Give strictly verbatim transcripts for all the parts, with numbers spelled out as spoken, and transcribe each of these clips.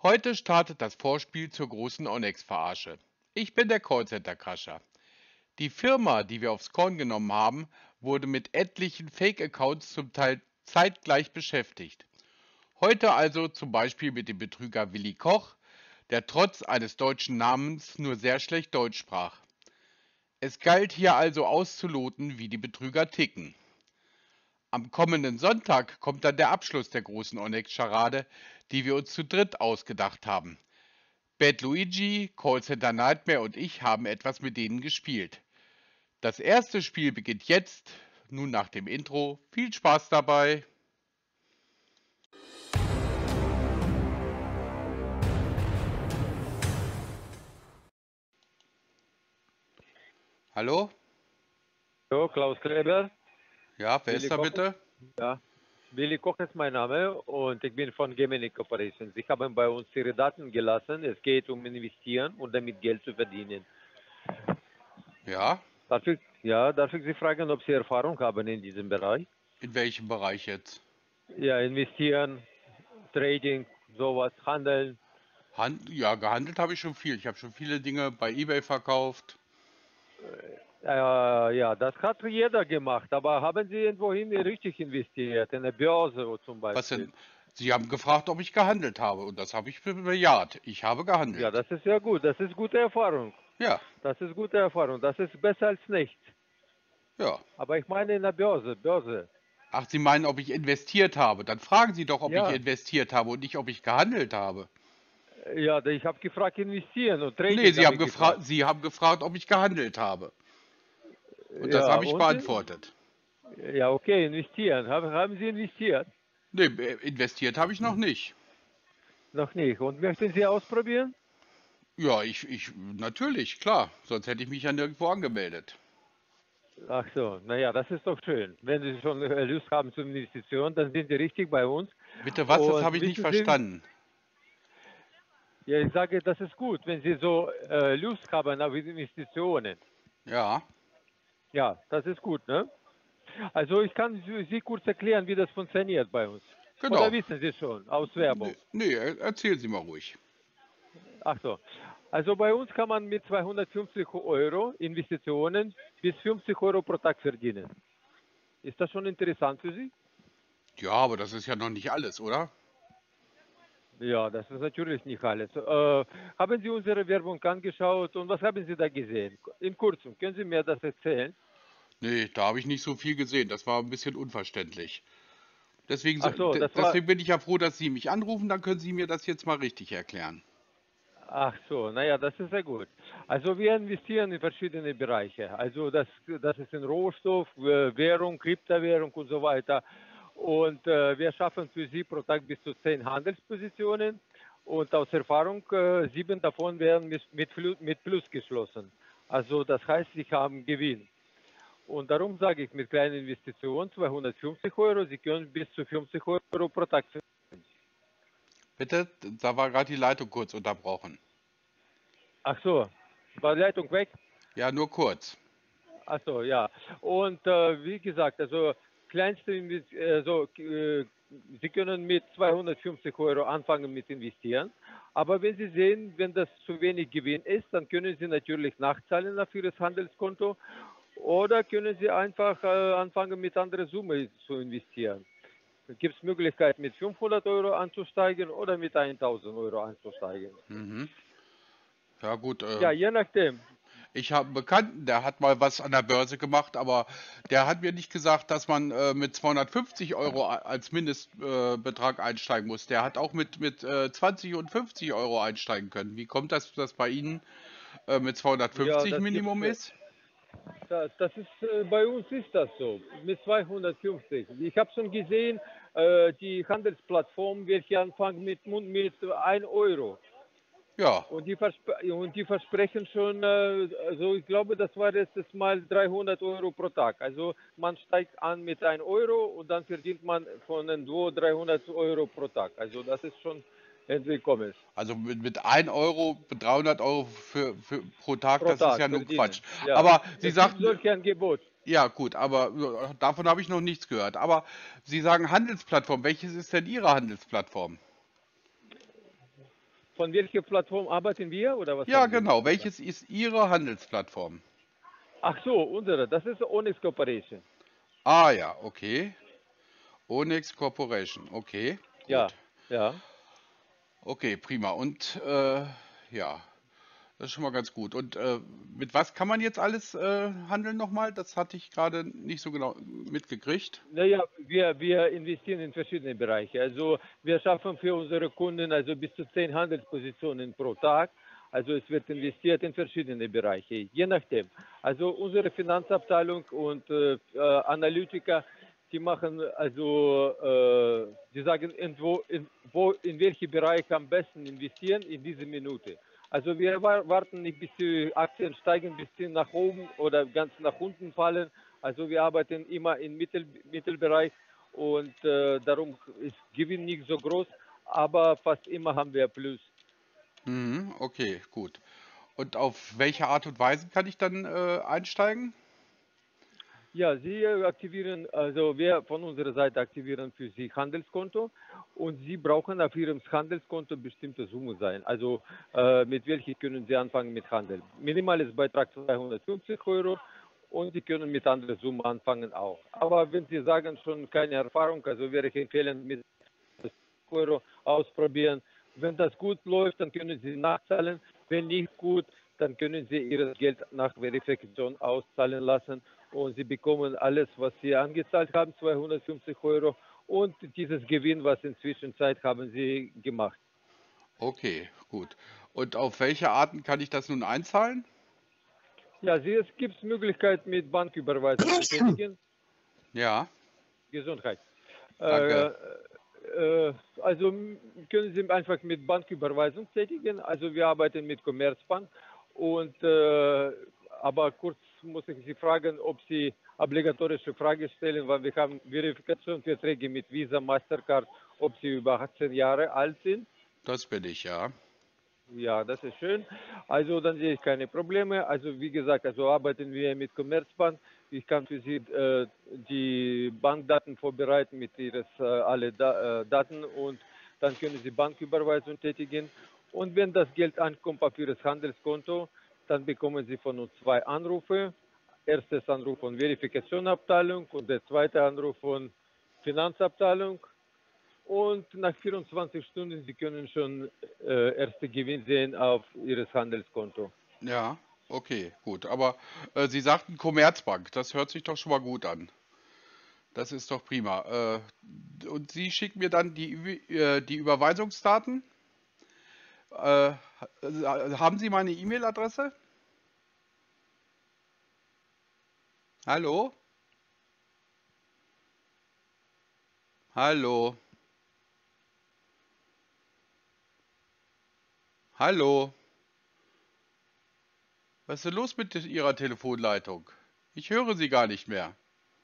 Heute startet das Vorspiel zur großen Onyx-Verarsche. Ich bin der Callcenter-Crasher. Die Firma, die wir aufs Korn genommen haben, wurde mit etlichen Fake-Accounts zum Teil zeitgleich beschäftigt. Heute also zum Beispiel mit dem Betrüger Willi Koch, der trotz eines deutschen Namens nur sehr schlecht Deutsch sprach. Es galt hier also auszuloten, wie die Betrüger ticken. Am kommenden Sonntag kommt dann der Abschluss der großen Onyx-Scharade, die wir uns zu dritt ausgedacht haben. Bad Luigi, Callcenter Nightmare und ich haben etwas mit denen gespielt. Das erste Spiel beginnt jetzt, nun nach dem Intro. Viel Spaß dabei! Hallo? Hallo, Klaus Kleber. Ja, wer Willi ist da Koch. bitte? Ja, Willi Koch ist mein Name und ich bin von Gemini Corporation. Sie haben bei uns Ihre Daten gelassen. Es geht um Investieren und damit Geld zu verdienen. Ja, Darf ich, ja, darf ich Sie fragen, ob Sie Erfahrung haben in diesem Bereich? in welchem Bereich jetzt? Ja, investieren, Trading, sowas, handeln. Hand, ja, gehandelt habe ich schon viel. Ich habe schon viele Dinge bei eBay verkauft. Äh, ja, das hat jeder gemacht, aber haben Sie irgendwohin richtig investiert? In der Börse zum Was Beispiel? denn? Sie haben gefragt, ob ich gehandelt habe und das habe ich be- bejaht. Ich habe Ja, gehandelt. das ist ja gut. Das ist gute Erfahrung. Ja, Das ist gute Erfahrung. Das ist besser als nichts. ja. Aber ich meine in der Börse, Börse. Ach, Sie meinen, ob ich investiert habe? Dann fragen Sie doch, ob ich Ja, investiert habe und nicht, ob ich gehandelt habe. ja, ich habe gefragt investieren und Nee, Trading Sie habe haben ich gefragt, gefragt. Sie haben gefragt, ob ich gehandelt habe. Und das Ja, habe ich und? beantwortet. Ja, okay, investieren. Haben, haben Sie investiert? Nee, äh, investiert habe ich noch nicht. Noch nicht. Und möchten Sie ausprobieren? Ja, ich, ich, natürlich, klar. Sonst hätte ich mich ja nirgendwo angemeldet. Ach so, naja, das ist doch schön. Wenn Sie schon äh, Lust haben zur Investition, dann sind Sie richtig bei uns. Bitte was? Das Und habe ich nicht wissen Sie, verstanden. ja, ich sage, das ist gut, wenn Sie so äh, Lust haben auf Investitionen. Ja, Ja, das ist gut, ne? Also ich kann Sie Sie kurz erklären, wie das funktioniert bei uns. Oder genau. wissen Sie schon aus Nee, Werbung? nee, er- erzählen Sie mal ruhig. Ach so. Also bei uns kann man mit zweihundertfünfzig Euro Investitionen bis fünfzig Euro pro Tag verdienen. Ist das schon interessant für Sie? Ja, aber das ist ja noch nicht alles, oder? Ja, das ist natürlich nicht alles. Äh, haben Sie unsere Werbung angeschaut und was haben Sie da gesehen? In kurzem, können Sie mir das erzählen? Nee, da habe ich nicht so viel gesehen. Das war ein bisschen unverständlich. Deswegen, so- Ach so, de- das war, deswegen bin ich ja froh, dass Sie mich anrufen. Dann können Sie mir das jetzt mal richtig erklären. ach so, naja, das ist sehr gut. Also wir investieren in verschiedene Bereiche. Also das, das ist in Rohstoff, äh, Währung, Kryptowährung und so weiter. Und äh, wir schaffen für Sie pro Tag bis zu zehn Handelspositionen. Und aus Erfahrung, äh, sieben davon werden mit, mit, Flu- mit Plus geschlossen. Also das heißt, Sie haben Gewinn. Und darum sage ich, mit kleinen Investitionen, zweihundertfünfzig Euro, Sie können bis zu fünfzig Euro pro Tag. Bitte, da war gerade die Leitung kurz unterbrochen. Ach so, war die Leitung weg? Ja, nur kurz. Ach so, ja. Und äh, wie gesagt, also kleinste, Inves- also, äh, Sie können mit zweihundertfünfzig Euro anfangen mit investieren. Aber wenn Sie sehen, wenn das zu wenig Gewinn ist, dann können Sie natürlich nachzahlen auf Ihr Handelskonto oder können Sie einfach äh, anfangen mit anderer Summe zu investieren. Da gibt es Möglichkeit mit fünfhundert Euro anzusteigen oder mit tausend Euro anzusteigen. Mhm. Ja gut, äh, Ja, je nachdem. ich habe einen Bekannten, der hat mal was an der Börse gemacht, aber der hat mir nicht gesagt, dass man äh, mit zweihundertfünfzig Euro a- als Mindestbetrag äh, Betrag einsteigen muss. Der hat auch mit, mit äh, zwanzig und fünfzig Euro einsteigen können. Wie kommt das, dass bei Ihnen äh, mit Ja, zweihundertfünfzig das Minimum gibt's. ist? Das, das ist, äh, bei uns ist das so, mit zweihundertfünfzig. Ich habe schon gesehen, äh, die Handelsplattform, welche anfangen mit, mit ein Euro. Ja, Und die, verspre und die versprechen schon, äh, also ich glaube, das war letztes Mal dreihundert Euro pro Tag. Also man steigt an mit ein Euro und dann verdient man von den zweihundert, dreihundert Euro pro Tag. Also das ist schon entgekommen. also mit, mit ein Euro, dreihundert Euro für, für, pro Tag, Pro das ist Tag ja nun verdienen. Quatsch. Ja, Aber Sie es gibt sagten, solche Angebote. ja gut, aber äh, davon habe ich noch nichts gehört. Aber Sie sagen Handelsplattform. Welches ist denn Ihre Handelsplattform? Von welcher Plattform arbeiten wir oder was Ja, haben Sie genau. gefragt? Welches ist Ihre Handelsplattform? Ach so, unsere, das ist Onyx Corporation. Ah ja, okay. Onyx Corporation. Okay, Ja, gut. ja. Okay, prima. Und äh, ja, das ist schon mal ganz gut. Und äh, mit was kann man jetzt alles äh, handeln nochmal? Das hatte ich gerade nicht so genau mitgekriegt. Naja, wir, wir investieren in verschiedene Bereiche. Also wir schaffen für unsere Kunden also bis zu zehn Handelspositionen pro Tag. Also es wird investiert in verschiedene Bereiche, je nachdem. Also unsere Finanzabteilung und äh, äh, Analytiker, die machen also, äh, die sagen, in wo, in, wo, in welchen Bereich am besten investieren in diese Minute. Also wir wa- warten nicht, bis die Aktien steigen, bis sie nach oben oder ganz nach unten fallen. Also wir arbeiten immer im Mittel, Mittelbereich und äh, darum ist Gewinn nicht so groß, aber fast immer haben wir Plus. Mhm, okay, gut. Und auf welche Art und Weise kann ich dann äh, einsteigen? Ja, Sie äh, aktivieren, also wir von unserer Seite aktivieren für Sie Handelskonto und Sie brauchen auf Ihrem Handelskonto bestimmte Summe sein. Also äh, mit welcher können Sie anfangen mit Handel? Minimales Beitrag zweihundertfünfzig Euro und Sie können mit anderen Summen anfangen auch. Aber wenn Sie sagen schon keine Erfahrung, also wäre ich empfehlen mit Euro ausprobieren. Wenn das gut läuft, dann können Sie nachzahlen. Wenn nicht gut, dann können Sie Ihr Geld nach Verifikation auszahlen lassen und Sie bekommen alles, was Sie angezahlt haben, zweihundertfünfzig Euro und dieses Gewinn, was inzwischen Zeit haben Sie gemacht. Okay, gut. Und auf welche Arten kann ich das nun einzahlen? Ja, Sie, es gibt Möglichkeit mit Banküberweisung zu tätigen. Ja, Gesundheit. Äh, danke. äh, also m- können Sie einfach mit Banküberweisung tätigen. Also wir arbeiten mit Commerzbank und äh, aber kurz muss ich Sie fragen, ob Sie obligatorische Frage stellen, weil wir haben Verifikationsverträge mit Visa, Mastercard, ob Sie über achtzehn Jahre alt sind. Das bin ich, ja. Ja, das ist schön. Also dann sehe ich keine Probleme. Also wie gesagt, also arbeiten wir mit Commerzbank. Ich kann für Sie äh, die Bankdaten vorbereiten mit Ihres äh, alle da äh, Daten und dann können Sie Banküberweisung tätigen. Und wenn das Geld ankommt auf Ihres Handelskonto, dann bekommen Sie von uns zwei Anrufe. Erstes Anruf von Verifikationabteilung und der zweite Anruf von Finanzabteilung. Und nach vierundzwanzig Stunden, Sie können schon äh, erste Gewinn sehen auf Ihres Handelskonto. Ja, okay, gut. Aber äh, Sie sagten Commerzbank, das hört sich doch schon mal gut an. Das ist doch prima. Äh, und Sie schicken mir dann die, Ü- äh, die Überweisungsdaten? Äh, haben Sie meine E-Mail-Adresse? Hallo? Hallo? Hallo? Was ist denn los mit Ihrer Telefonleitung? Ich höre Sie gar nicht mehr.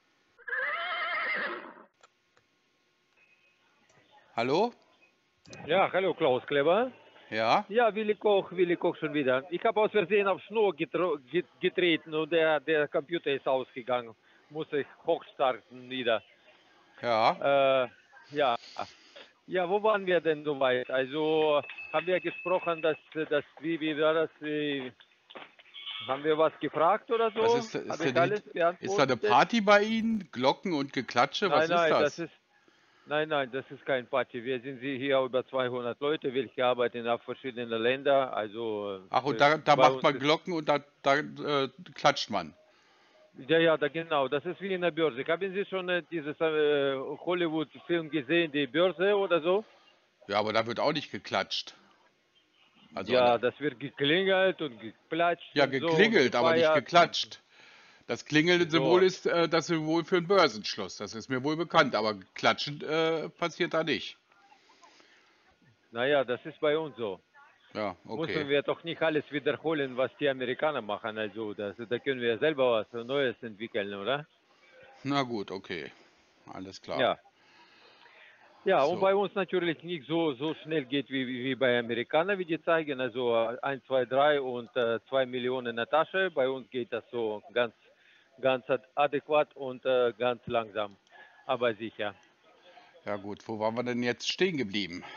Hallo? Ja, hallo Klaus Kleber. Ja? Ja, Willi Koch, Willi Koch schon wieder. Ich habe aus Versehen auf Schnur getro- get- getreten und der, der Computer ist ausgegangen. Muss ich hochstarten wieder. Ja? Äh, ja. Ja, wo waren wir denn soweit? Also haben wir gesprochen, dass, dass wie, wie war das? Wie, haben wir was gefragt oder Was so? ist, ist Habe ich denn hint- alles ist da eine beantwortet? Party bei Ihnen? Glocken und Geklatsche? Was Nein, ist nein, das das? ist Nein, nein, das ist kein Party. Wir sind hier über zweihundert Leute, welche arbeiten auf verschiedene Länder. Also Ach, und äh, da, da bei macht uns man ist, Glocken und da, da äh, klatscht man. ja, ja, da genau, das ist wie in der Börse. Haben Sie schon äh, dieses äh, Hollywood-Film gesehen, die Börse oder so? Ja, aber da wird auch nicht geklatscht. Also an Ja, der, das wird geklingelt und geklatscht ja, und so und geklingelt, aber nicht gefeiert und geklatscht. Das klingelnde Symbol so. ist äh, das Symbol für einen Börsenschluss. Das ist mir wohl bekannt, aber klatschen äh, passiert da nicht. Naja, das ist bei uns so. Ja, okay. Müssen wir doch nicht alles wiederholen, was die Amerikaner machen. Also das, da können wir selber was Neues entwickeln, oder? Na gut, okay. Alles klar. Ja. Ja, und So. bei uns natürlich nicht so, so schnell geht wie, wie, wie bei Amerikanern, wie die zeigen. Also äh, eins, zwei, drei und äh, zwei Millionen in der Tasche. Bei uns geht das so ganz, ganz ad- adäquat und äh, ganz langsam, aber sicher. Ja gut, wo waren wir denn jetzt stehen geblieben?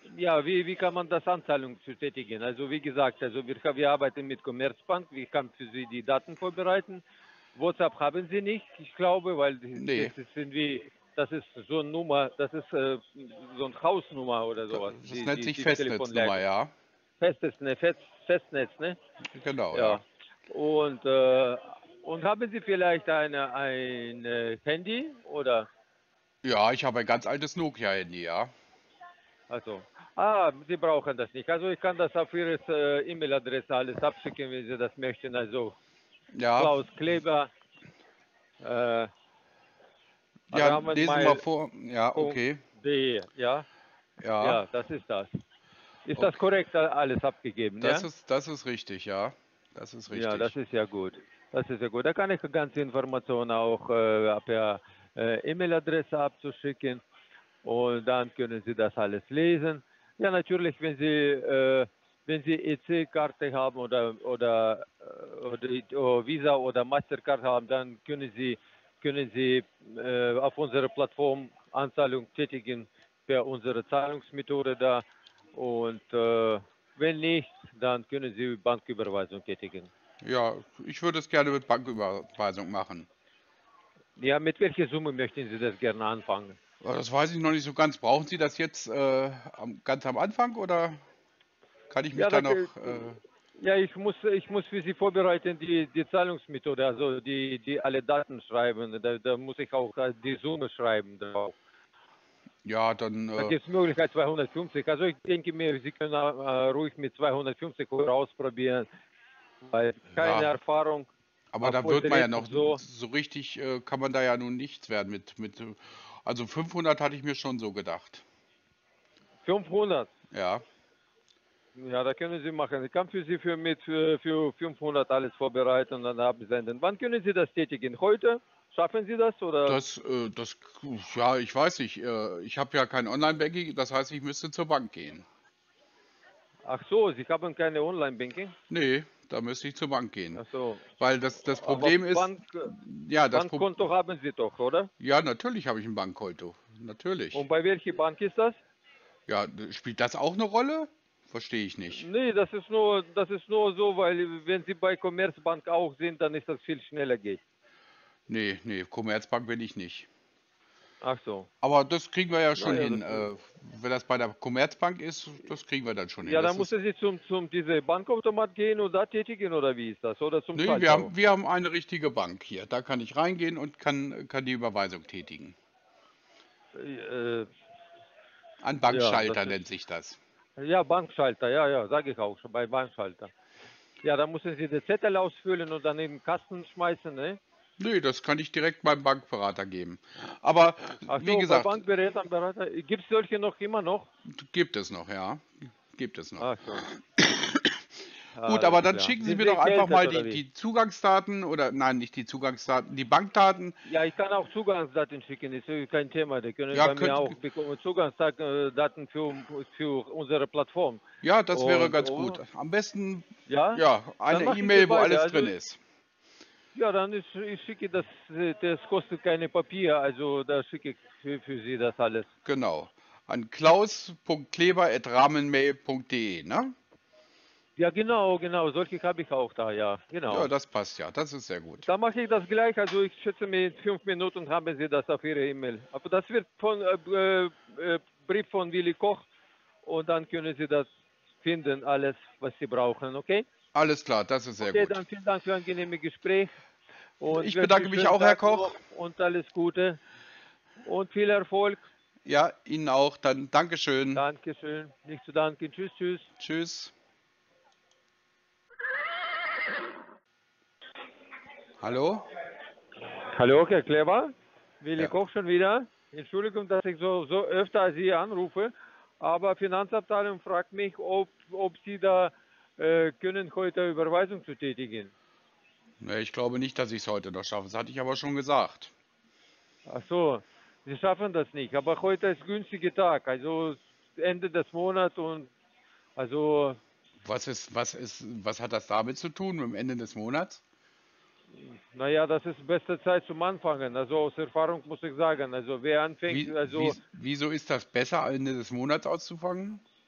Ja, wie, wie kann man das Anzahlung zu tätigen? Also wie gesagt, also wir, wir arbeiten mit Commerzbank, ich kann für Sie die Daten vorbereiten. WhatsApp haben Sie nicht, ich glaube, weil die- das Nee, ist irgendwie, das ist so eine Nummer, das ist äh, so eine Hausnummer oder da- sowas, das die, nennt die, sich die Festnetznummer, Telefonleitung. ja. Festes, ne, Fest, Festnetz, ne? Genau, ja. Ja. Und, äh, und haben Sie vielleicht eine, ein äh, Handy oder? Ja, ich habe ein ganz altes Nokia-Handy, ja. Also, ah, Sie brauchen das nicht. Also ich kann das auf Ihre äh, E-Mail-Adresse alles abschicken, wenn Sie das möchten. Also Ja, Klaus Kleber, äh, ja, lesen wir vor. Ja, okay. rahmenmail.de, ja? Ja, Ja, das ist das. Ist das okay. korrekt äh, alles abgegeben, Das ja? ist, das ist richtig, ja. Das ist Ja, das richtig. ist ja gut. Das ist ja gut. Da kann ich ganze Informationen auch äh, per äh, E-Mail-Adresse abzuschicken und dann können Sie das alles lesen. Ja, natürlich, wenn Sie, äh, wenn Sie E C-Karte haben oder, oder, äh, oder, oder Visa oder Mastercard haben, dann können Sie, können Sie äh, auf unserer Plattform Anzahlung tätigen per unsere Zahlungsmethode da. Und äh, wenn nicht, dann können Sie Banküberweisung tätigen. Ja, ich würde es gerne mit Banküberweisung machen. Ja, mit welcher Summe möchten Sie das gerne anfangen? Aber das weiß ich noch nicht so ganz. Brauchen Sie das jetzt äh, am, ganz am Anfang oder kann ich mich Ja, da da, noch... Äh, ja, ich muss, ich muss für Sie vorbereiten die, die Zahlungsmethode, also die, die alle Daten schreiben. Da, da muss ich auch äh, die Summe schreiben drauf. ja, dann... Da Äh, gibt es Möglichkeit zweihundertfünfzig. Also ich denke mir, Sie können äh, ruhig mit zweihundertfünfzig Euro ausprobieren, weil keine ja, Erfahrung aber auf da wird man ja Vollgerät noch und so. so richtig, äh, kann man da ja nun nichts werden mit, mit, äh, also fünfhundert hatte ich mir schon so gedacht. fünfhundert. Ja, Ja, da können Sie machen. Ich kann für Sie für mit für, für fünfhundert alles vorbereiten und dann absenden. Wann können Sie das tätigen? Heute? Schaffen Sie das oder? das, äh, das, ja, ich weiß nicht. Äh, ich habe ja kein Online-Banking, das heißt, ich müsste zur Bank gehen. Ach so, Sie haben keine Online-Banking? Nee, da müsste ich zur Bank gehen. Ach so. Weil das, das Aber Problem ist, Bank, ja, das Pro Bankkonto haben Sie doch, oder? ja, natürlich habe ich ein Bankkonto. Natürlich. Und bei welcher Bank ist das? Ja, spielt das auch eine Rolle? Verstehe ich nicht. Nee, das ist nur, das ist nur so, weil wenn Sie bei Commerzbank auch sind, dann ist das viel schneller geht. Nee, nee, Commerzbank bin ich nicht. Ach so. Aber das kriegen wir ja schon Naja, das, hin. Äh, wenn das bei der Commerzbank ist, das kriegen wir dann schon hin. ja, Das dann ist, müssen Sie zum, zum diese Bankautomat gehen und da tätigen oder wie ist das? Oder zum nee, wir Schalter? haben, wir haben eine richtige Bank hier. Da kann ich reingehen und kann, kann die Überweisung tätigen. Äh, Ein ja, das Bankschalter ist, nennt sich das. ja, Bankschalter, ja, ja, sage ich auch schon, bei Bankschalter. Ja, da müssen Sie den Zettel ausfüllen und dann in den Kasten schmeißen, ne? Nee, das kann ich direkt beim Bankberater geben. Aber Ach wie so, bei gesagt, Bankberatern, Berater, gibt es solche noch immer noch? gibt es noch, ja. Gibt es noch. Ach so, Gut, alles aber dann klar. schicken Sie Sind mir Sie doch einfach geldert mal oder die, wie? die Zugangsdaten oder nein, nicht die Zugangsdaten, die Bankdaten. Ja, ich kann auch Zugangsdaten schicken, ist äh, kein Thema. Die können Ja, bei mir könnt, auch bekommen Zugangsdaten für, für unsere Plattform. ja, das wäre Und ganz gut. oh, Am besten, ja, ja, dann eine mache ich die E-Mail, wo beide. alles Also drin ist. ja, dann ist, ich schicke das, äh, das kostet keine Papier, also da schicke ich für, für Sie das alles. Genau. An klaus punkt kleber at rahmenmail punkt de, ne? Ja, genau, genau, solche habe ich auch da, ja, Ja, genau. das passt ja. Das ist sehr gut. Da mache ich das gleich, also ich schätze mit fünf Minuten haben Sie das auf Ihre E-Mail. Aber das wird von äh, äh, Brief von Willi Koch und dann können Sie das finden, alles, was Sie brauchen, okay? Alles klar, das ist sehr Okay, gut. dann vielen Dank für ein angenehmes Gespräch und Ich wünsche bedanke einen mich schönen auch, Herr Tag Koch. noch und alles Gute und viel Erfolg. Ja, Ihnen auch. Dann Dankeschön. Dankeschön, nicht zu danken. Tschüss, tschüss. Tschüss. Hallo? Hallo, Herr Kleber. Willi Ja. Koch schon wieder. Entschuldigung, dass ich so, so öfter Sie anrufe, aber Finanzabteilung fragt mich, ob, ob Sie da äh, können heute Überweisung zu tätigen. Nee, ich glaube nicht, dass ich es heute noch schaffe. Das hatte ich aber schon gesagt. Ach so, Sie schaffen das nicht, aber heute ist günstiger Tag, also Ende des Monats und also, Was ist, was ist, was hat das damit zu tun, mit dem Ende des Monats? naja, das ist beste Zeit zum Anfangen, also aus Erfahrung muss ich sagen, also wer anfängt, Wie, wie, also wieso ist das besser, Ende des Monats auszufangen?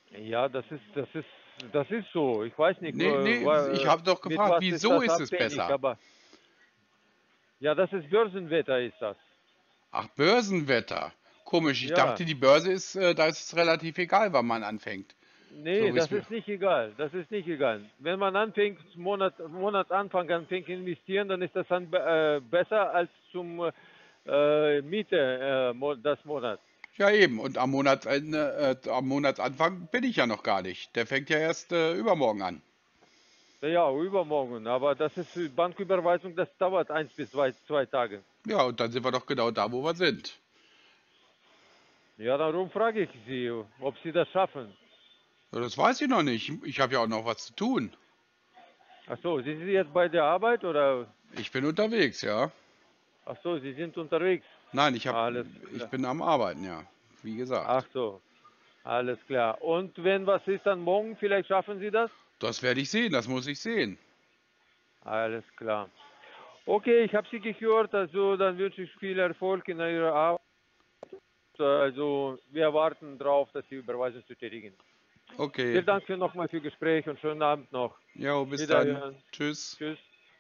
Ja, das ist, das ist, das ist so. Ich weiß nicht, Nee, äh, nee, ich wa- habe doch mit gefragt, was ist wieso das ist es abhängig, besser? aber ja, das ist Börsenwetter, ist das. Ach, Börsenwetter. Komisch, ich Ja, dachte, die Börse ist, äh, da ist es relativ egal, wann man anfängt. nee, So wie es das mir. ist nicht egal. Das ist nicht egal. Wenn man anfängt, Monat, Monatsanfang anfängt investieren, dann ist das dann be- äh, besser als zum äh, Miete äh, mo das Monat. Ja, eben. Und am Monatsende, äh, am Monatsanfang bin ich ja noch gar nicht. Der fängt ja erst äh, übermorgen an. Ja, übermorgen. Aber das ist für Banküberweisung, das dauert eins bis zwei, zwei Tage. Ja, und dann sind wir doch genau da, wo wir sind. Ja, darum frage ich Sie, ob Sie das schaffen. Ja, das weiß ich noch nicht. Ich habe ja auch noch was zu tun. Ach so, sind Sie jetzt bei der Arbeit oder? Ich bin unterwegs, ja. Ach so, Sie sind unterwegs. Nein, ich hab, Alles ich klar. bin am Arbeiten, ja. Wie Ach gesagt. so, alles klar. Und wenn was ist, dann morgen, vielleicht schaffen Sie das? Das werde ich sehen, das muss ich sehen. Alles klar. Okay, ich habe Sie gehört, also dann wünsche ich viel Erfolg in Ihrer Arbeit. Also wir warten darauf, dass Sie Überweisung zu tätigen. Okay. Vielen Dank für nochmal für Gespräch und schönen Abend noch. Jo, bis dann. Wiederhören. Tschüss. Tschüss.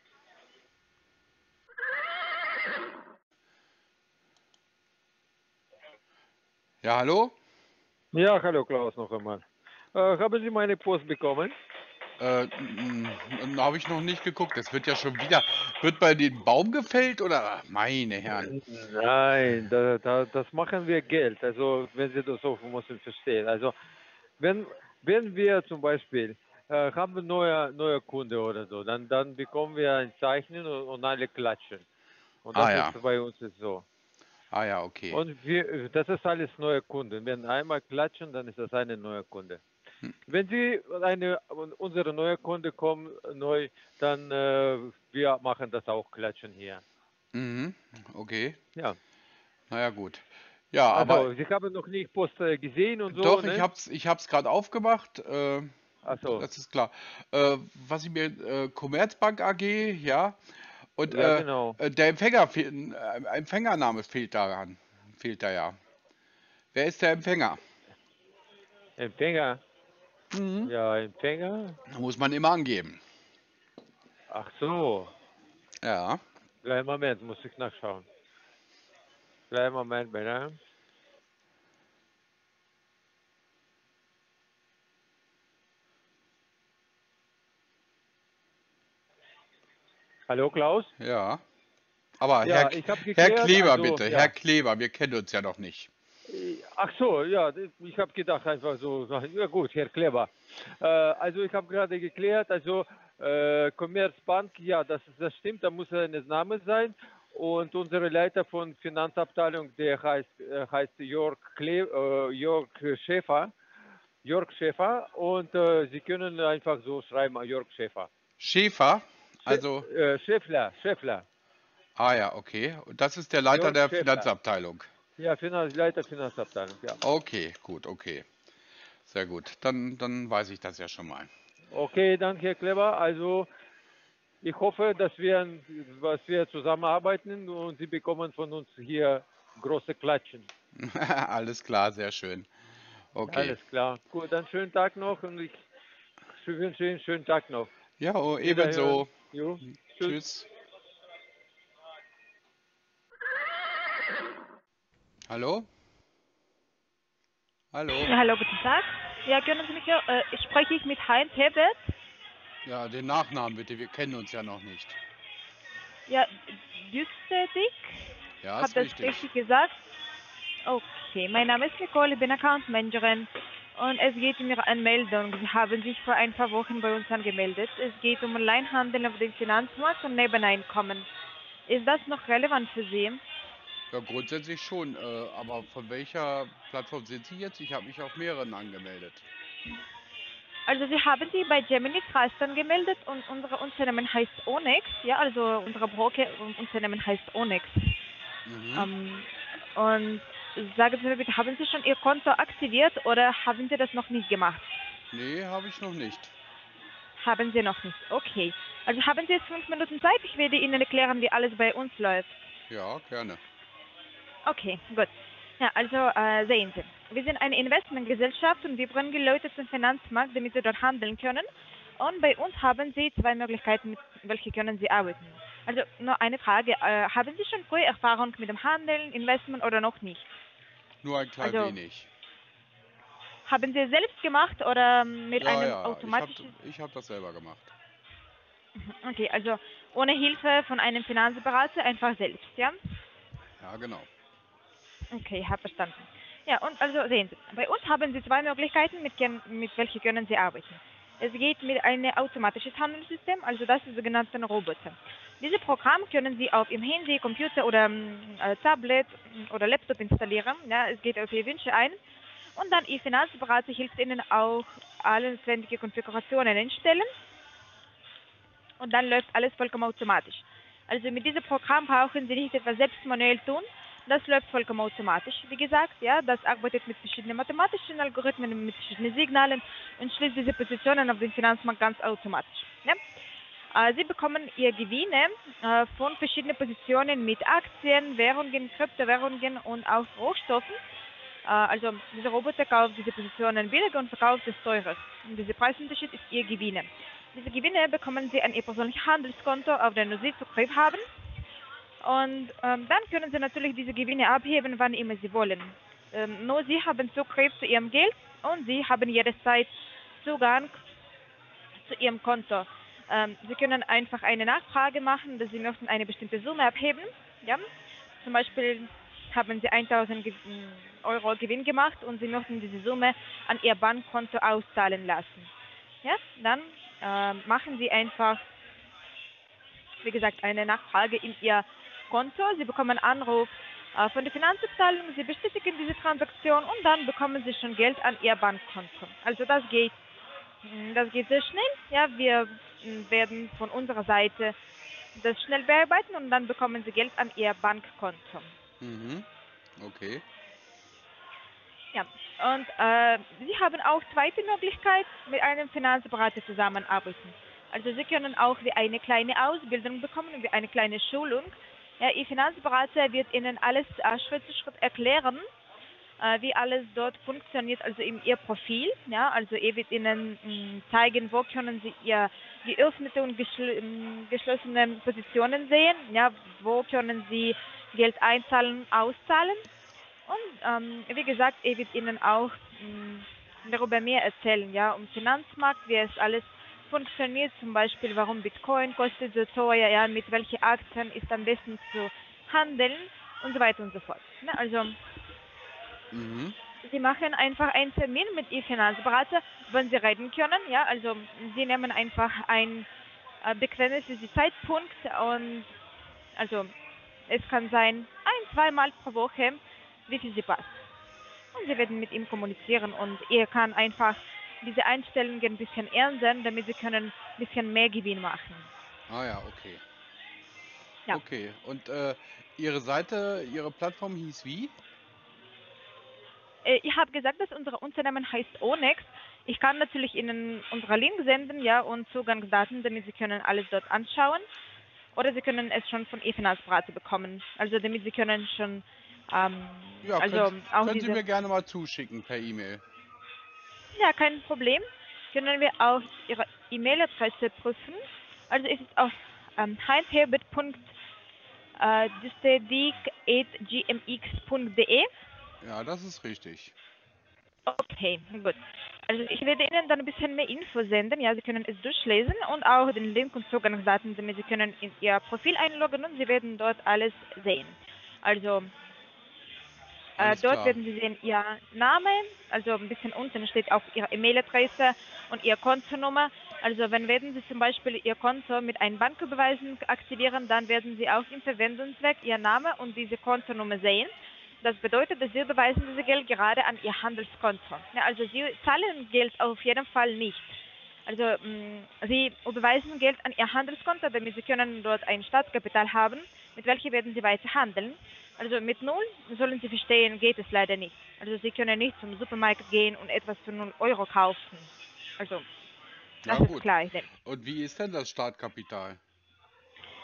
Ja, hallo? Ja, hallo Klaus noch einmal. Äh, haben Sie meine Post bekommen? Äh, habe ich noch nicht geguckt. Es wird ja schon wieder. Wird bei den Baum gefällt oder? Ach, meine Herren. Nein, da, da, das machen wir Geld. Also wenn Sie das so müssen verstehen. Also wenn wenn wir zum Beispiel äh, haben wir neue neue Kunde oder so, dann dann bekommen wir ein Zeichen und, und alle klatschen. Und Ah das ist ja. bei uns ist so. Ah ja, okay. Und wir, das ist alles neue Kunden. Wenn einmal klatschen, dann ist das eine neue Kunde. Hm. Wenn Sie eine unsere neue Kunde kommen neu, dann äh, wir machen das auch klatschen hier. Mhm. Okay. Ja. Naja, gut. Ja, aber Also, Sie haben noch nicht Post äh, gesehen und so, doch, ich ne? hab's, ich hab's gerade aufgemacht. Äh, Ach so, das ist klar. Äh, was ich mir, äh, Commerzbank A G, ja. Und ja äh, genau. äh, der Empfänger fehlt, äh, Empfängername fehlt daran. Fehlt da ja. Wer ist der Empfänger? Empfänger, Mhm. ja, Empfänger. Da muss man immer angeben. Ach so, Ja. kleinen Moment, muss ich nachschauen. Kleinen Moment, bitte. Hallo Klaus? Ja. Aber Herr, Ja, K- ich habe Herr geklärt, Kleber also bitte, Herr ja. Kleber, wir kennen uns ja noch nicht. Äh, Ach so, ja, das- ich habe gedacht einfach so, so, ja gut, Herr Kleber. Äh, also ich habe gerade geklärt, also äh, Commerzbank, ja, das, das stimmt, da muss ein Name sein. Und unsere Leiter von Finanzabteilung, der heißt, äh, heißt Jörg, Kle äh, Jörg Schäfer. Jörg Schäfer. Und äh, Sie können einfach so schreiben, Jörg Schäfer. Schäfer, Schä also, äh, Schäffler, Schäffler. ah ja, okay. Und das ist der Leiter Jörg der Schäffler. Finanzabteilung. Ja, Finanz Leiter Finanzabteilung, ja. Okay, gut, okay. Sehr gut. Dann, dann weiß ich das ja schon mal. Okay, danke, Herr Kleber. Also ich hoffe, dass wir, dass wir zusammenarbeiten und Sie bekommen von uns hier große Klatschen. Alles klar, sehr schön. Okay. Alles klar. Gut, dann schönen Tag noch und ich wünsche Ihnen einen schönen Tag noch. Ja, oh, Wiederhören. ebenso. Jo, tschüss. Tschüss. Hallo? Hallo? Ja, hallo, guten Tag. Ja, können Sie mich hören? Äh, spreche ich mit Heinz Herbert? Ja, den Nachnamen bitte, wir kennen uns ja noch nicht. Ja, Düsterdick? Ja, Hab ist das richtig. richtig gesagt? Okay, mein Name ist Nicole, ich bin Account Managerin und es geht um Ihre Anmeldung. Sie haben sich vor ein paar Wochen bei uns angemeldet. Es geht um Onlinehandel auf dem Finanzmarkt und Nebeneinkommen. Ist das noch relevant für Sie? Ja, grundsätzlich schon. Äh, aber von welcher Plattform sind Sie jetzt? Ich habe mich auf mehreren angemeldet. Also Sie haben sich bei Gemini Trust angemeldet und unser Unternehmen heißt Onyx. Ja, also unser Broker-Unternehmen heißt Onyx. Mhm. Ähm, und sagen Sie mir bitte, haben Sie schon Ihr Konto aktiviert oder haben Sie das noch nicht gemacht? Nee, habe ich noch nicht. Haben Sie noch nicht. Okay. Also haben Sie jetzt fünf Minuten Zeit? Ich werde Ihnen erklären, wie alles bei uns läuft. Ja, gerne. Okay, gut. Ja, also äh, sehen Sie. wir sind eine Investmentgesellschaft und wir bringen die Leute zum Finanzmarkt, damit sie dort handeln können. Und bei uns haben Sie zwei Möglichkeiten, mit welche können Sie arbeiten. Also nur eine Frage, äh, haben Sie schon früher Erfahrung mit dem Handeln, Investment oder noch nicht? Nur ein klein Also wenig. haben Sie es selbst gemacht oder mit Ja, einem ja, ich habe automatischen... ich hab das selber gemacht. Okay, also ohne Hilfe von einem Finanzberater, einfach selbst, ja? Ja, genau. Okay, habe verstanden. Ja, und also sehen Sie, bei uns haben Sie zwei Möglichkeiten, mit, ken- mit welchen können Sie arbeiten. Es geht mit einem automatischen Handelssystem, also das ist sogenannte Roboter. Dieses Programm können Sie auf Ihrem Handy, Computer oder ähm, äh, Tablet mm, oder Laptop installieren. Ja, es geht auf Ihre Wünsche ein. Und dann Ihr Finanzberater hilft Ihnen auch, alle notwendigen Konfigurationen einstellen. Und dann läuft alles vollkommen automatisch. Also mit diesem Programm brauchen Sie nicht etwas selbst manuell tun. Das läuft vollkommen automatisch. Wie gesagt, ja, das arbeitet mit verschiedenen mathematischen Algorithmen, mit verschiedenen Signalen und schließt diese Positionen auf den Finanzmarkt ganz automatisch. Ja. Äh, Sie bekommen Ihre Gewinne äh, von verschiedenen Positionen mit Aktien, Währungen, Kryptowährungen und auch Rohstoffen. Äh, also dieser Roboter kauft diese Positionen billiger und verkauft es teurer. Und dieser Preisunterschied ist Ihr Gewinne. Diese Gewinne bekommen Sie an Ihr persönliches Handelskonto, auf dem Sie Zugriff haben. Und ähm, dann können Sie natürlich diese Gewinne abheben, wann immer Sie wollen. Ähm, nur Sie haben Zugriff zu Ihrem Geld und Sie haben jederzeit Zugang zu Ihrem Konto. Ähm, Sie können einfach eine Nachfrage machen, dass Sie möchten eine bestimmte Summe abheben. Ja? Zum Beispiel haben Sie tausend Ge- Euro Gewinn gemacht und Sie möchten diese Summe an Ihr Bankkonto auszahlen lassen. Ja? Dann äh, machen Sie einfach, wie gesagt, eine Nachfrage in Ihr Konto. Sie bekommen einen Anruf äh, von der Finanzabteilung, Sie bestätigen diese Transaktion und dann bekommen Sie schon Geld an Ihr Bankkonto. Also das geht, mm, das geht sehr schnell. Ja, wir mm, werden von unserer Seite das schnell bearbeiten und dann bekommen Sie Geld an Ihr Bankkonto. Mhm. Okay. Ja, und äh, Sie haben auch zweite Möglichkeit, mit einem Finanzberater zusammenarbeiten. Also Sie können auch wie eine kleine Ausbildung bekommen, wie eine kleine Schulung. Ja, Ihr Finanzberater wird Ihnen alles äh, Schritt für Schritt erklären, äh, wie alles dort funktioniert, also in Ihr Profil. Ja, also er wird Ihnen mh, zeigen, wo können Sie Ihr geöffnete und geschl mh, geschlossene Positionen sehen. Ja, wo können Sie Geld einzahlen, auszahlen. Und ähm, wie gesagt, er wird Ihnen auch mh, darüber mehr erzählen, ja, um Finanzmarkt, wie es alles funktioniert, zum Beispiel, warum Bitcoin kostet so teuer, ja, mit welchen Aktien ist am besten zu handeln und so weiter und so fort. Ne? Also Mhm. Sie machen einfach einen Termin mit Ihrem Finanzberater, wenn Sie reden können, ja, also Sie nehmen einfach ein äh, bequemes für Sie Zeitpunkt und also es kann sein ein, zweimal pro Woche, wie viel Sie passt. Und Sie werden mit ihm kommunizieren und er kann einfach diese Einstellungen ein bisschen ändern, damit Sie können ein bisschen mehr Gewinn machen. Ah ja, okay. Ja, Okay. Und äh, Ihre Seite, Ihre Plattform hieß wie? äh, ich habe gesagt, dass unser Unternehmen heißt Onex. Ich kann natürlich Ihnen unsere Link senden, ja, und Zugangsdaten, damit Sie können alles dort anschauen. Oder Sie können es schon von E-Finanzberater bekommen. Also damit Sie können schon, ähm, Ja, können, also auch können Sie diese, mir gerne mal zuschicken per E-Mail. ja, kein Problem. Können wir auch Ihre E-Mail-Adresse prüfen. Also es ist auf ähm, heinzherbert.dustedic at gmx.de. Ja, das ist richtig. Okay, gut. Also ich werde Ihnen dann ein bisschen mehr Info senden. Ja, Sie können es durchlesen und auch den Link und Zugangsdaten, damit Sie können in Ihr Profil einloggen und Sie werden dort alles sehen. Also Äh, Alles dort klar. werden Sie sehen Ihr Name, also ein bisschen unten steht auch Ihre E-Mail-Adresse und Ihre Kontonummer. Also wenn werden Sie zum Beispiel Ihr Konto mit einem Banküberweisung aktivieren, dann werden Sie auch im Verwendungszweck Ihr Name und diese Kontonummer sehen. Das bedeutet, dass Sie überweisen dieses Geld gerade an Ihr Handelskonto. Ja, also Sie zahlen Geld auf jeden Fall nicht. Also mh, Sie überweisen Geld an Ihr Handelskonto, damit Sie können dort ein Startkapital haben, mit welchem werden Sie weiter handeln. Also mit null, sollen Sie verstehen, geht es leider nicht. Also Sie können nicht zum Supermarkt gehen und etwas für null Euro kaufen. Also Ja das ist gut. klar, ich denke. Und wie ist denn das Startkapital?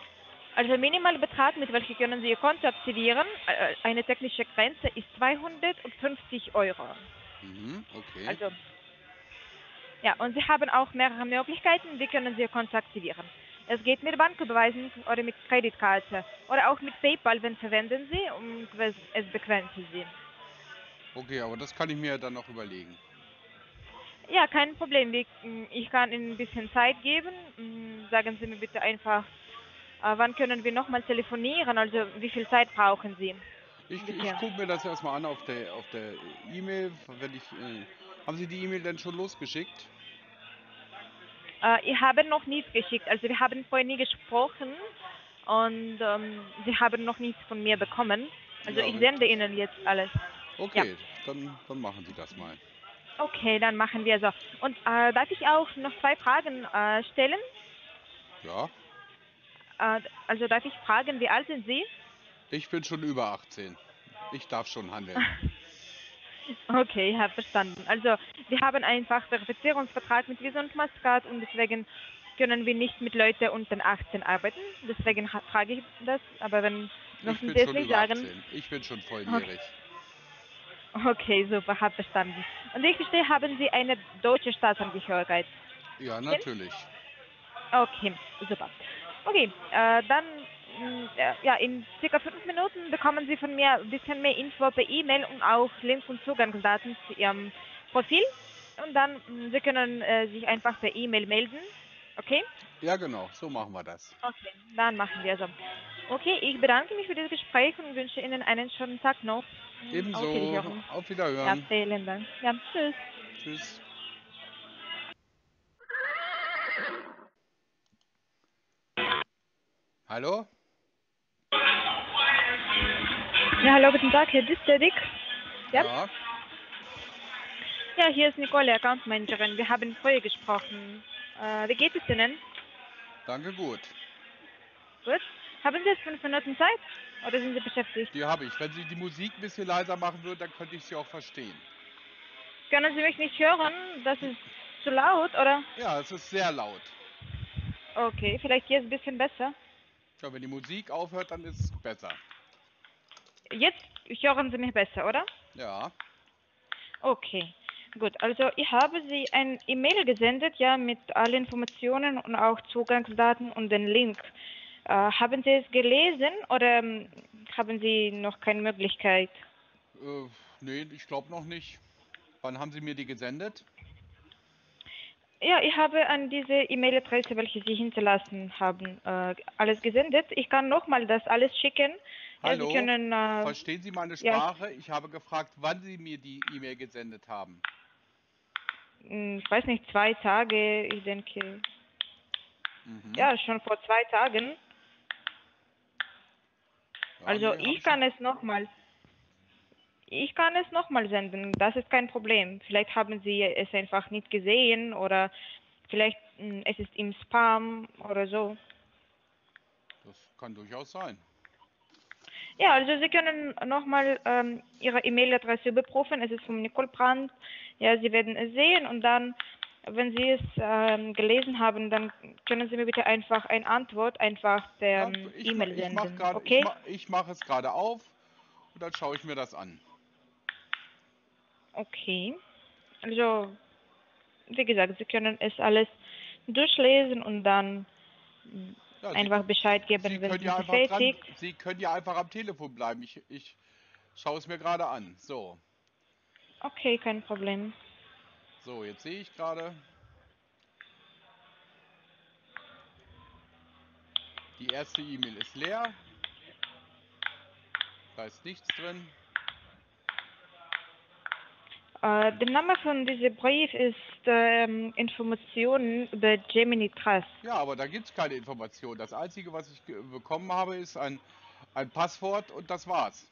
Also Minimalbetrag, mit welchem können Sie Ihr Konto aktivieren, äh, eine technische Grenze ist zweihundertfünfzig Euro. Mhm, okay. Also, ja, und Sie haben auch mehrere Möglichkeiten, wie können Sie Ihr Konto aktivieren. Es geht mit Banküberweisung oder mit Kreditkarte oder auch mit PayPal, wenn verwenden Sie, um es es bequem für Sie. Okay, aber das kann ich mir dann noch überlegen. Ja, kein Problem. Wir- Ich kann Ihnen ein bisschen Zeit geben. Mm, Sagen Sie mir bitte einfach, äh, wann können wir nochmal telefonieren? Also wie viel Zeit brauchen Sie Ich, ich ungefähr? gucke mir das erstmal an auf der auf der E-Mail, wenn ich. Äh, haben Sie die E-Mail denn schon losgeschickt? Äh, ich habe noch nichts geschickt. Also wir haben vorher nie gesprochen und ähm, Sie haben noch nichts von mir bekommen. Also Ja, ich wenn, sende Ihnen jetzt alles. Ja, okay, dann, dann machen Sie das mal. okay, dann machen wir so. Und äh, darf ich auch noch zwei Fragen äh, stellen? Ja, Äh, also darf ich fragen, wie alt sind Sie? ich bin schon über achtzehn. Ich darf schon handeln. Okay, ich habe verstanden. Also wir haben einfach Verifizierungsvertrag mit Visa und Mastercard und deswegen können wir nicht mit Leuten unter achtzehn arbeiten. Deswegen ha- frage ich das. Aber wenn Ich möchten bin Sie es schon nicht über sagen? achtzehn. Ich bin schon Okay, volljährig. okay, super, habe verstanden. Und ich verstehe, haben Sie eine deutsche Staatsangehörigkeit? Ja, Stimmt? natürlich. Okay, super. Okay, äh, dann mh, äh, ja, in circa fünf Minuten bekommen Sie von mir ein bisschen mehr Info per E-Mail und auch Link und Zugangsdaten zu Ihrem Profil. Und dann, mh, Sie können äh, sich einfach per E-Mail melden. Okay? Ja, genau, so machen wir das. Okay, dann machen wir so. Okay, ich bedanke mich für das Gespräch und wünsche Ihnen einen schönen Tag noch. Und auf Ebenso, Wiederhören. auf Ja, Wiederhören. vielen Dank. Ja, tschüss. Tschüss. Hallo? Ja, hallo, guten Tag, Herr Distedik. Ja? Ja, Ja, hier ist Nicole, Account Managerin. Wir haben vorher gesprochen. Äh, wie geht es Ihnen? danke gut. Gut. Haben Sie jetzt fünf Minuten Zeit? Oder sind Sie beschäftigt? Die habe ich. Wenn Sie die Musik ein bisschen leiser machen würden, dann könnte ich Sie auch verstehen. Können Sie mich nicht hören? Das Die, ist zu laut, oder? ja, es ist sehr laut. Okay, vielleicht jetzt ein bisschen besser. Ja, wenn die Musik aufhört, dann ist es besser. Jetzt hören Sie mich besser, oder? Ja, Okay. Gut, also ich habe Sie ein E-Mail gesendet, ja, mit allen Informationen und auch Zugangsdaten und den Link. Äh, haben Sie es gelesen oder ähm, haben Sie noch keine Möglichkeit? äh, nee, ich glaube noch nicht. Wann haben Sie mir die gesendet? Ja, ich habe an diese E-Mail-Adresse, welche Sie hinterlassen haben, äh, alles gesendet. Ich kann nochmal das alles schicken. Ja, Sie Hallo? können, äh, Verstehen Sie meine ja, Sprache? Ich habe gefragt, wann Sie mir die E-Mail gesendet haben. mh, ich weiß nicht, zwei Tage, ich denke, Mhm. ja, schon vor zwei Tagen. Ja, Also nee, habe ich ich. kann es nochmal, ich kann es nochmal senden, das ist kein Problem. Vielleicht haben Sie es einfach nicht gesehen oder vielleicht mh, es ist im Spam oder so. Das kann durchaus sein. Ja, also Sie können nochmal ähm, Ihre E-Mail-Adresse überprüfen. Es ist von Nicole Brandt. Ja, Sie werden es sehen und dann, wenn Sie es ähm, gelesen haben, dann können Sie mir bitte einfach eine Antwort einfach per Ja, ähm, ich, ma- E-Mail ich mache senden. gerade, ich Okay? ma, ich mache es gerade auf und dann schaue ich mir das an. Okay. Also, wie gesagt, Sie können es alles durchlesen und dann mm, Ja, Sie, einfach Bescheid Sie geben, wenn können sind ja Sie einfach dran, fertig. Sie können ja einfach am Telefon bleiben. Ich, ich schaue es mir gerade an. So, Okay, kein Problem. so, jetzt sehe ich gerade, die erste E-Mail ist leer, da ist nichts drin. Äh, der Name von diesem Brief ist ähm, Informationen über Gemini Trust. Ja, aber da gibt es keine Information. Das Einzige, was ich ge- bekommen habe, ist ein, ein Passwort und das war's.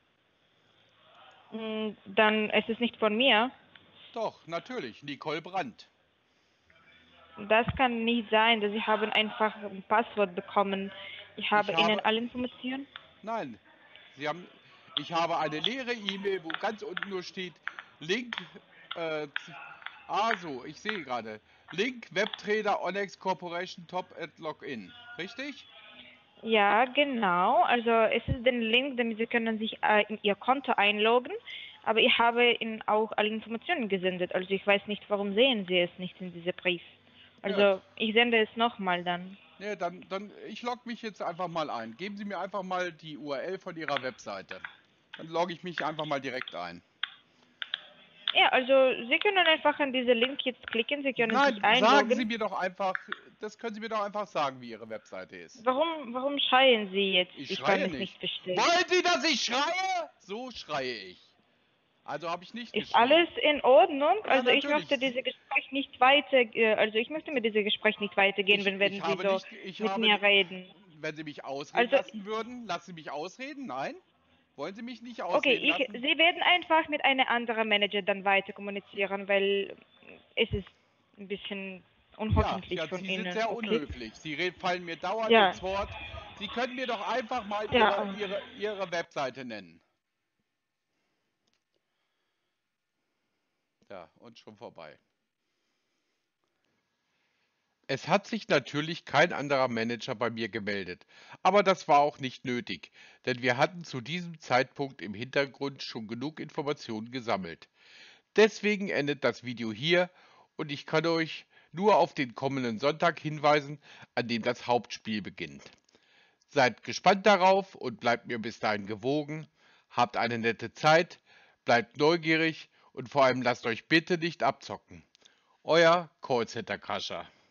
Mm, Dann ist es nicht von mir. Doch, natürlich, Nicole Brandt. Das kann nicht sein, dass Sie haben einfach ein Passwort bekommen. Ich Ich habe Ihnen habe, alle Informationen. nein, Sie haben, ich habe eine leere E-Mail, wo ganz unten nur steht, Link, äh, z- ah so, ich sehe gerade, Link Webtrader Onyx Corporation Top at Login. Richtig? Ja, genau. Also es ist den Link, damit Sie können sich äh, in Ihr Konto einloggen. Aber ich habe Ihnen auch alle Informationen gesendet. Also ich weiß nicht, warum sehen Sie es nicht in diesem Brief. Ja, Also ich sende es nochmal dann. ja dann, dann, ich logge mich jetzt einfach mal ein. Geben Sie mir einfach mal die U R L von Ihrer Webseite. Dann logge ich mich einfach mal direkt ein. Ja, also Sie können einfach an diesen Link jetzt klicken. Sie können sich Nein, sagen Sie einloggen. mir doch einfach, das können Sie mir doch einfach sagen, wie Ihre Webseite ist. Warum, warum schreien Sie jetzt? Ich Ich kann schreie es nicht nicht. verstehen. Wollen Sie, dass ich schreie? So schreie ich. Also habe ich nicht Ist geschrien. alles in Ordnung? Ja, Also ich natürlich. möchte dieses Gespräch nicht weiter, äh, also ich möchte mit diesem Gespräch nicht weitergehen, Ich, wenn ich werden Sie habe so nicht, ich mit habe, mir reden. wenn Sie mich ausreden Also, lassen würden, lassen Sie mich ausreden? Nein? Wollen Sie mich nicht okay, ausreden ich, lassen? Sie werden einfach mit einem anderen Manager dann weiter kommunizieren, weil es ist ein bisschen Ja, unhoffentlich ja, von Sie sind Ihnen, sehr okay? unhöflich. Sie red- fallen mir dauernd Ja, ins Wort. Sie können mir doch einfach mal ja, Ihre, ähm, Ihre, Ihre Webseite nennen. Ja, und schon vorbei. Es hat sich natürlich kein anderer Manager bei mir gemeldet, aber das war auch nicht nötig, denn wir hatten zu diesem Zeitpunkt im Hintergrund schon genug Informationen gesammelt. Deswegen endet das Video hier und ich kann euch nur auf den kommenden Sonntag hinweisen, an dem das Hauptspiel beginnt. Seid gespannt darauf und bleibt mir bis dahin gewogen. Habt eine nette Zeit, bleibt neugierig und vor allem lasst euch bitte nicht abzocken. Euer Callcenter Crusher.